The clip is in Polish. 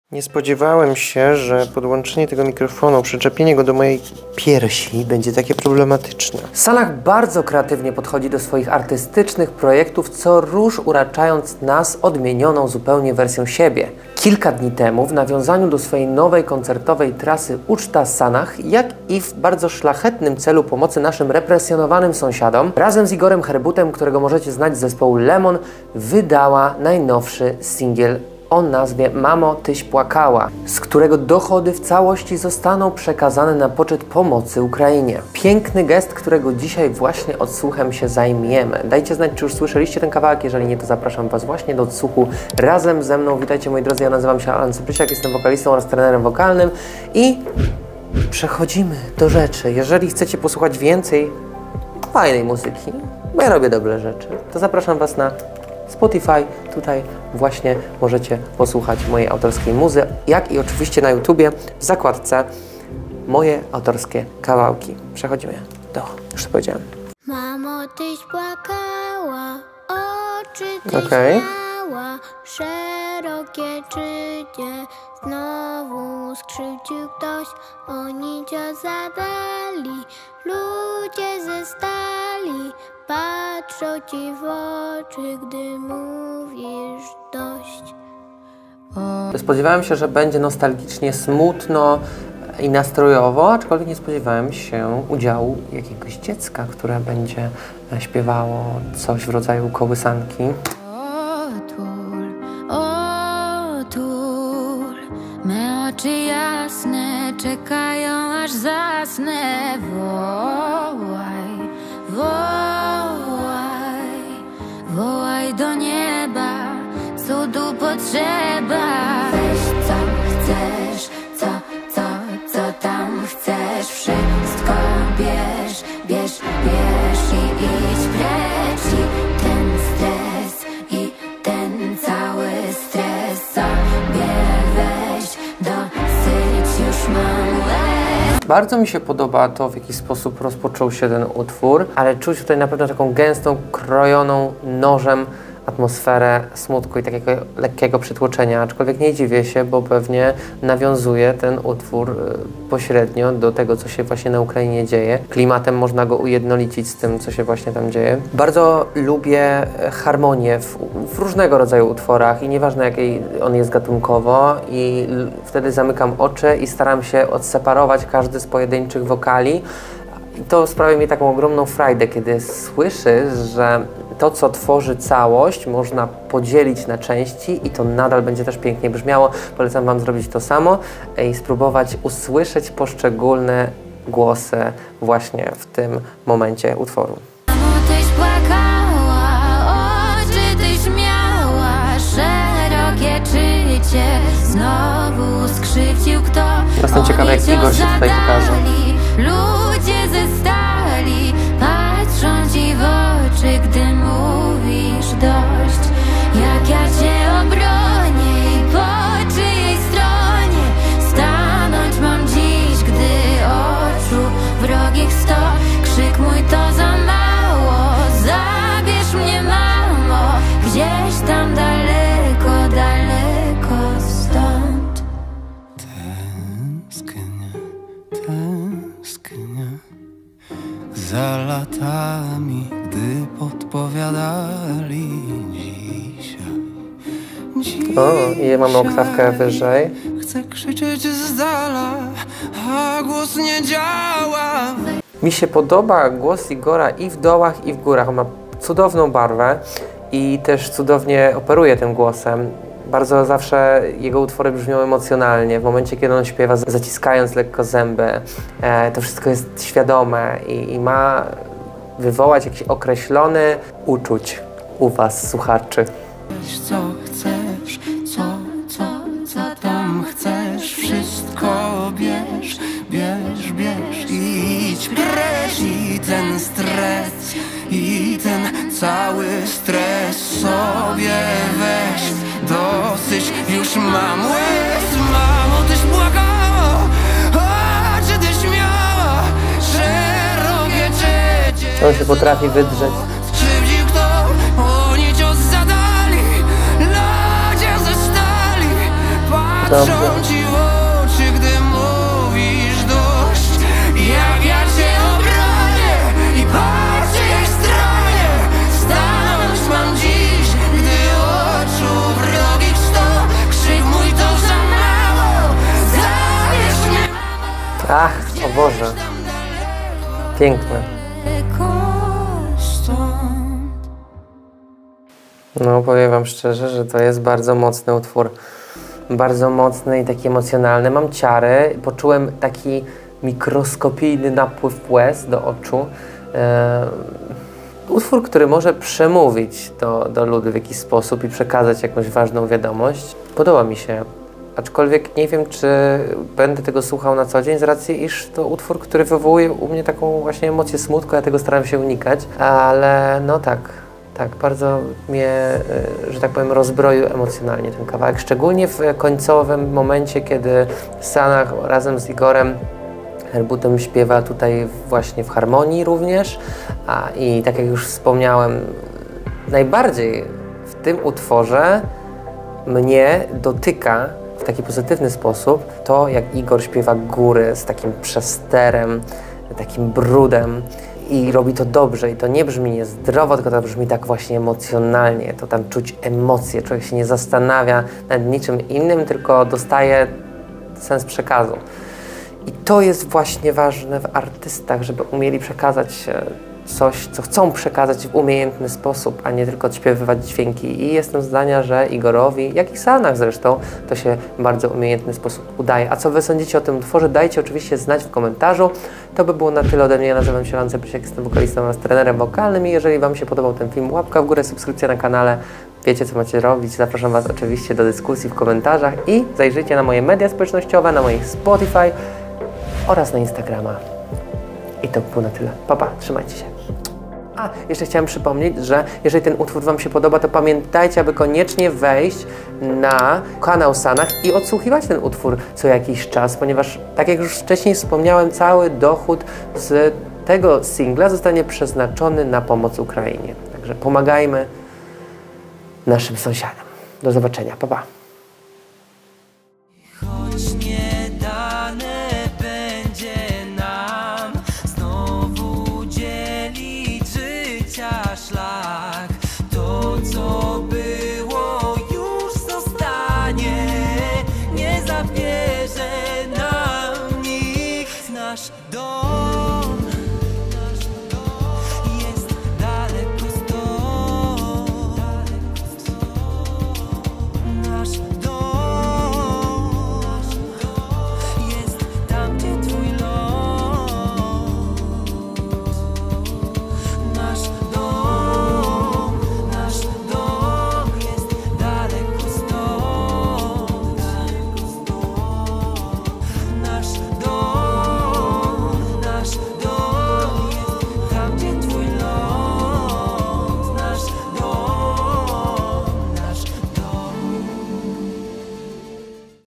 Nie spodziewałem się, że podłączenie tego mikrofonu, przyczepienie go do mojej piersi będzie takie problematyczne. Salah bardzo kreatywnie podchodzi do swoich artystycznych projektów, co róż uraczając nas odmienioną zupełnie wersją siebie. Kilka dni temu w nawiązaniu do swojej nowej koncertowej trasy Uczta Sanach, jak i w bardzo szlachetnym celu pomocy naszym represjonowanym sąsiadom, razem z Igorem Herbutem, którego możecie znać z zespołu Lemon, wydała najnowszy singiel o nazwie Mamo, tyś płakała, z którego dochody w całości zostaną przekazane na poczet pomocy Ukrainie. Piękny gest, którego dzisiaj właśnie odsłuchem się zajmiemy. Dajcie znać, czy już słyszeliście ten kawałek, jeżeli nie, to zapraszam Was właśnie do odsłuchu razem ze mną. Witajcie moi drodzy, ja nazywam się Alan Cyprysiak, jestem wokalistą oraz trenerem wokalnym i przechodzimy do rzeczy. Jeżeli chcecie posłuchać więcej fajnej muzyki, bo ja robię dobre rzeczy, to zapraszam Was na Spotify, tutaj właśnie możecie posłuchać mojej autorskiej muzy, jak i oczywiście na YouTubie w zakładce moje autorskie kawałki. Przechodzimy do, już to powiedziałem. Mamo, tyś płakała, oczy tyś miała, szerokie czycie, znowu skrzywdził ktoś, oni cię zadali, ludzie ze stali, patrzą ci w oczy, gdy mówisz dość. Spodziewałem się, że będzie nostalgicznie, smutno i nastrojowo, aczkolwiek nie spodziewałem się udziału jakiegoś dziecka, które będzie śpiewało coś w rodzaju kołysanki. Otul, me oczy jasne czekają, aż zasnę. Wołaj, wołaj, wołaj do nieba, cudu potrzeba. Weź co chcesz, co tam chcesz, wszystko bierz, bierz, bierz i idź precz. I ten stres, i ten cały stres sobie weź, dosyć już mam łez. Bardzo mi się podoba to, w jaki sposób rozpoczął się ten utwór, ale czuć tutaj na pewno taką gęstą, krojoną nożem atmosferę smutku i takiego lekkiego przytłoczenia, aczkolwiek nie dziwię się, bo pewnie nawiązuje ten utwór pośrednio do tego, co się właśnie na Ukrainie dzieje. Klimatem można go ujednolicić z tym, co się właśnie tam dzieje. Bardzo lubię harmonię w różnego rodzaju utworach i nieważne jakiej on jest gatunkowo, i wtedy zamykam oczy i staram się odseparować każdy z pojedynczych wokali. I to sprawia mi taką ogromną frajdę, kiedy słyszysz, że to, co tworzy całość, można podzielić na części i to nadal będzie też pięknie brzmiało. Polecam Wam zrobić to samo i spróbować usłyszeć poszczególne głosy właśnie w tym momencie utworu. Mamo, tyś płakała, oczy tyś miała, szerokie czycie, znowu skrzywdził kto. Jestem ciekawy, jak Igor się tutaj pokaże. Ludzie ze stali, patrzą ci w oczy, gdy mówisz dość. Jak ja cię obronię i po czyjej stronie stanąć mam dziś, gdy oczu wrogich sto. Krzyk mój to za mało, zabierz mnie mamo, gdzieś tam daleko, daleko stąd. Tęsknię za latami, gdy podpowiadali dzisiaj. O, i mamy oktawkę wyżej. Chcę krzyczeć z dala, a głos nie działa. Mi się podoba głos Igora i w dołach, i w górach. On ma cudowną barwę i też cudownie operuje tym głosem. Bardzo zawsze jego utwory brzmią emocjonalnie. W momencie, kiedy on śpiewa, zaciskając lekko zęby, to wszystko jest świadome i ma wywołać jakiś określony uczuć u Was, słuchaczy. Weź co chcesz, co tam chcesz, wszystko bierz, bierz, bierz i idź precz. I ten stres, i ten cały stres sobie weź, dosyć już mam łez. Mamo, tyś płakała, oczy tyś miała, szerokie czycie. On się potrafi wydrzeć. Skrzywdził kto, oni cios zadali, ludzie ze stali, Patrzą ci w oczy, gdy mówisz dość. Jak ja cię obronię i po czyjej stronie stanąć mam dziś, gdy oczu wrogich sto. Krzyk mój to za mało, zabierz mnie. Ach, o Boże. Piękne. No, powiem wam szczerze, że to jest bardzo mocny utwór. Bardzo mocny i taki emocjonalny. Mam ciary, poczułem taki mikroskopijny napływ łez do oczu. Utwór, który może przemówić do ludu w jakiś sposób i przekazać jakąś ważną wiadomość. Podoba mi się. Aczkolwiek nie wiem, czy będę tego słuchał na co dzień, z racji iż to utwór, który wywołuje u mnie taką właśnie emocję smutku, ja tego staram się unikać, ale no tak, bardzo mnie, że tak powiem, rozbroił emocjonalnie ten kawałek, szczególnie w końcowym momencie, kiedy Sanach razem z Igorem Herbutem śpiewa tutaj właśnie w harmonii również, i tak jak już wspomniałem, najbardziej w tym utworze mnie dotyka w taki pozytywny sposób to, jak Igor śpiewa góry z takim przesterem, takim brudem i robi to dobrze i to nie brzmi niezdrowo, tylko to brzmi tak właśnie emocjonalnie, to tam czuć emocje, człowiek się nie zastanawia nad niczym innym, tylko dostaje sens przekazu. I to jest właśnie ważne w artystach, żeby umieli przekazać coś, co chcą przekazać w umiejętny sposób, a nie tylko odśpiewywać dźwięki. I jestem zdania, że Igorowi, jak i Sanach zresztą, to się w bardzo umiejętny sposób udaje. A co wy sądzicie o tym utworze? Dajcie oczywiście znać w komentarzu. To by było na tyle ode mnie. Ja nazywam się Jan Cepysiak, jestem wokalistą oraz trenerem wokalnym i jeżeli wam się podobał ten film, łapka w górę, subskrypcja na kanale. Wiecie, co macie robić. Zapraszam was oczywiście do dyskusji w komentarzach i zajrzyjcie na moje media społecznościowe, na moich Spotify oraz na Instagrama. I to było na tyle. Pa, pa, trzymajcie się. A, jeszcze chciałem przypomnieć, że jeżeli ten utwór wam się podoba, to pamiętajcie, aby koniecznie wejść na kanał Sanach i odsłuchiwać ten utwór co jakiś czas, ponieważ, tak jak już wcześniej wspomniałem, cały dochód z tego singla zostanie przeznaczony na pomoc Ukrainie. Także pomagajmy naszym sąsiadom. Do zobaczenia. Pa, pa.